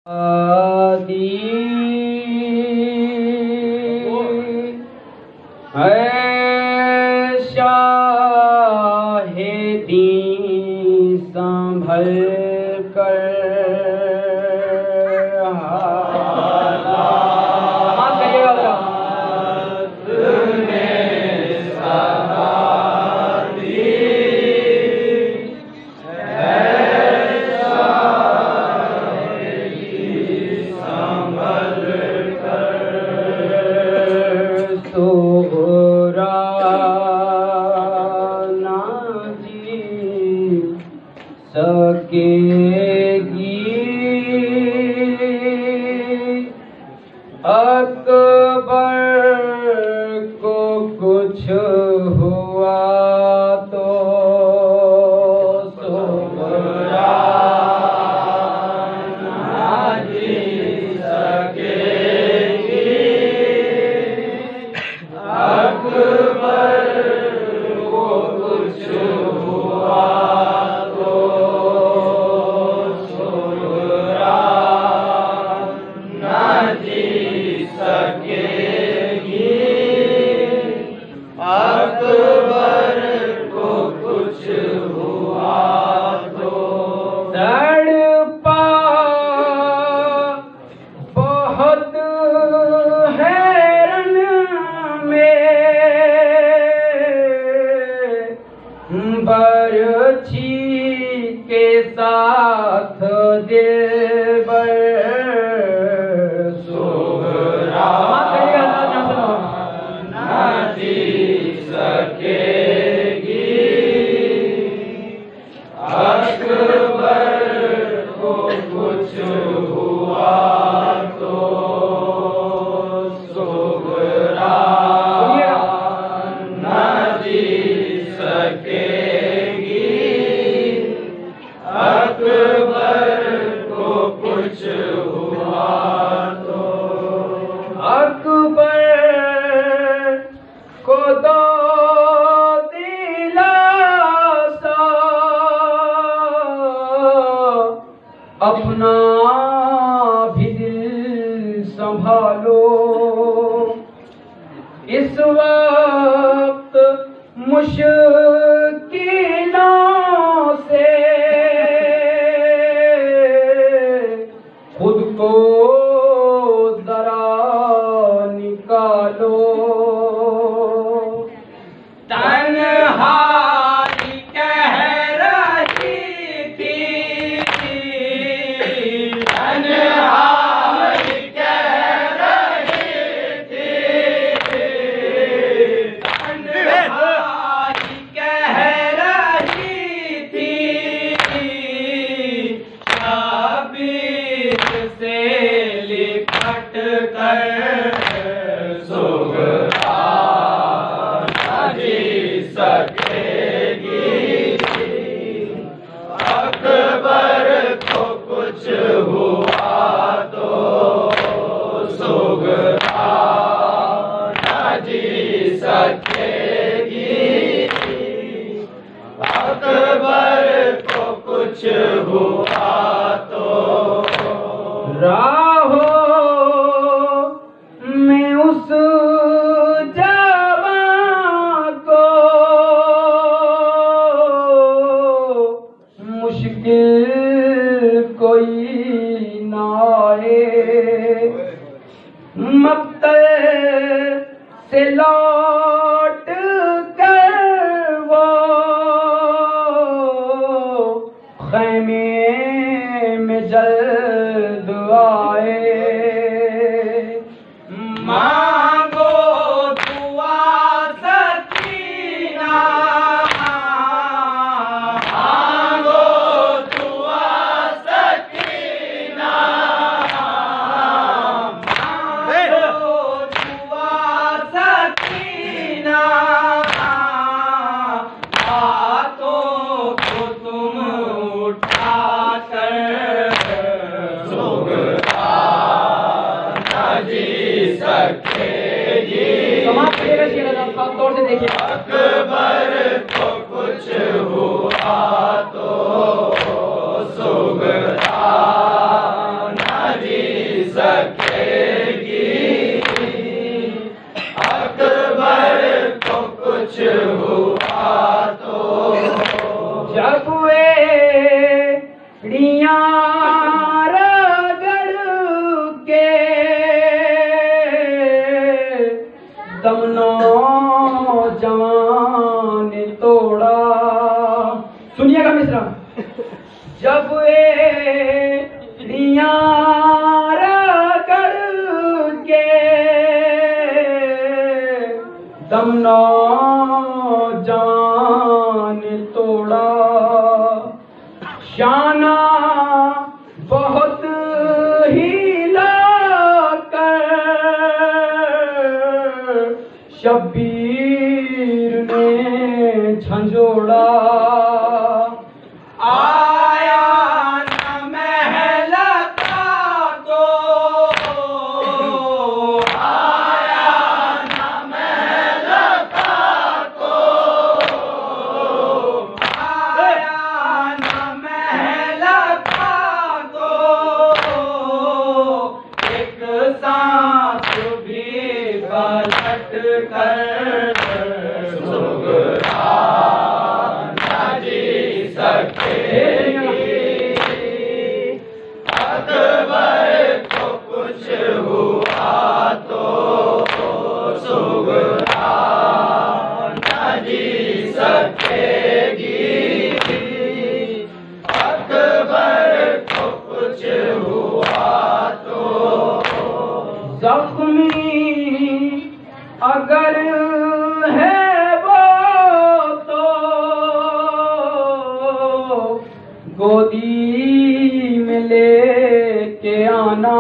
आदि ऐसा है दीन संभल कर अकबर को कुछ हुआ तो सुहरा ना जी सकेगी। अकबर को कुछ हुआ तो सुहरा ना जी सकेगी। अकबर को कुछ हुआ तो तड़पा बहुत हैरन में बरछी के साथ दिलबर सकेगी। अकबर को कुछ हुआ तो सुहरा ना जी सकेगी। अकबर को कुछ हुआ तो अकबर को दो दिलासा अपना भी दिल संभालो। इस वक्त मुश्किलों से खुद को जरा निकालो। तन्हाई कह रही थी, तन्हाई कह रही थी, तन्हाई कह रही थी। शबीर से लिपट कर सुहरा सकेगी। अकबर को कुछ हुआ तो सुहरा ना जी सकेगी। अकबर को कुछ हुआ तो राहों में उस कोई नाए मक्तल से लौट कर वो खैमे में जल्द आए। मांगो दुआ सकीना, तौर से देखिए। अकबर को कुछ हुआ तो सुगरा सकेगी। अकबर को कुछ हुआ तो जब एड़ियां रगड़ के दम नौजवान ने तोड़ा। सुनिएगा मिश्रा। जब एड़ियां रगड़ के दम नौजवान ने तोड़ा। शाना बहुत हिला कर शब्बीर ने झंझोड़ा। आया न महल का तो आया न महल का तो आया न महल का तो एक सांस भी पलट कर सुगरा न जी सकेगी। अकबर को कुछ हुआ तो सुगरा न जी सकेगी। अकबर को कुछ हुआ तो जख्मी अगर है वो तो गोदी में लेके आना।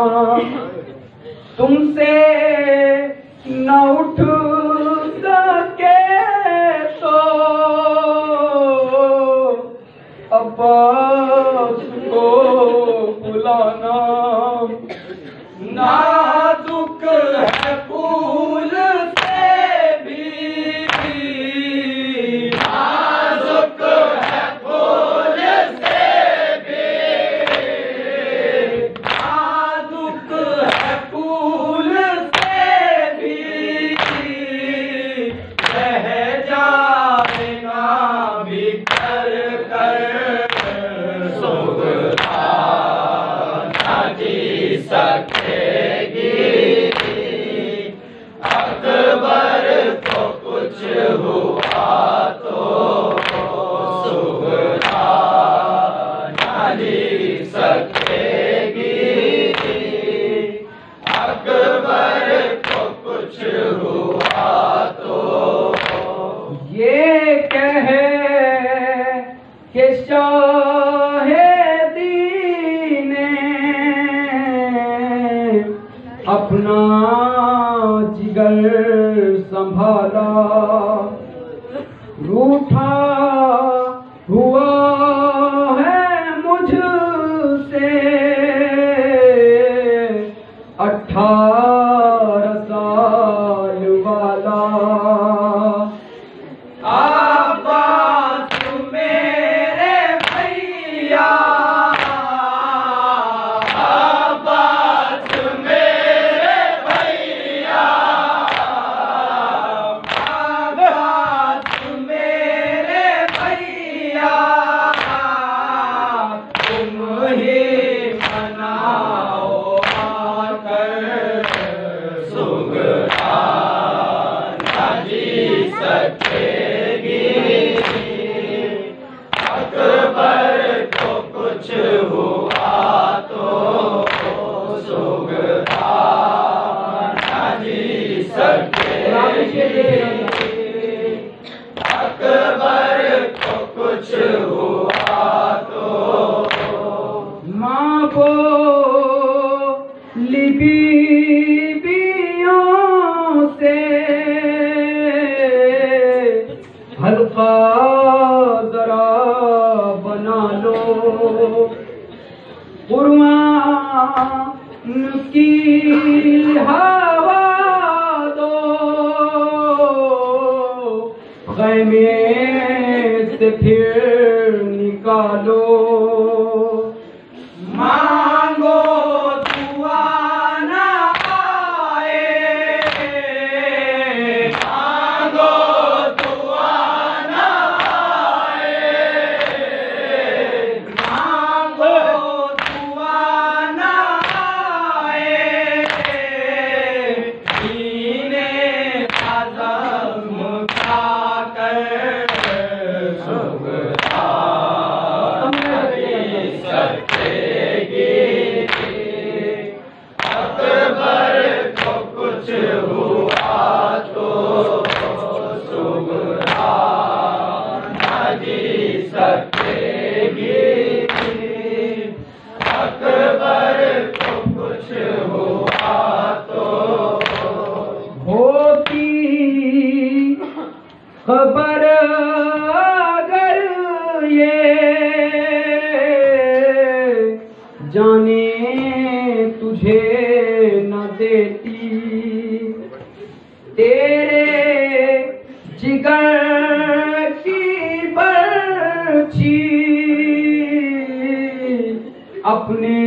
तुमसे न उठ सके तो अब्बास को बुलाना। नाजुक है फूल से भी नाजुक है फूल से भी नाजुक है फूल से भी रह जाएगा बिखर कर सुगरा न जी सकेगी। अकबर को कुछ हुआ तो सुगरा न जी सकेगी। अकबर को कुछ हुआ तो ये कहे कि शाहिदी ने अपना जिगर संभाला। रूठा हुआ है मुझसे 18 साल वाला। अब्बास मेरे भैया अब्बास मेरे भैया अब्बास मेरे भैया तुम ही मनाओ आकर सुगरा न जी सकेगी। अकबर को कुछ हुआ तो सुगरा न जी सकेगी। अकबर को कुछ हुआ तो माँ को बीबियों से हल्का जरा बना लो। कुर्बान की हवा दो गैमे से फिर निकालो। मांगो दुआ तुझे न देती, तेरे जिगर की बर्छी अपने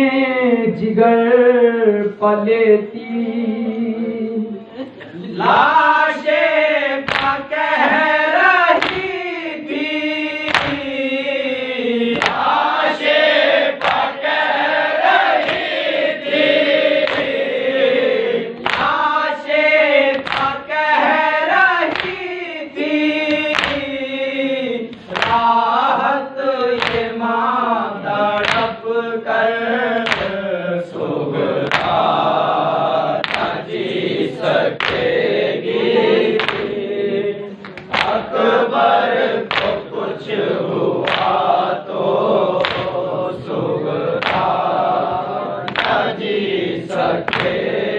जिगर पलेती। लाशें का कह रही थी, लाशें का कह रही थी, लाशें का कह रही थी, राहत ये मां तड़प कर सुगता न जी सकेगी। अकबर को कुछ हुआ तो सुगता न जी सके।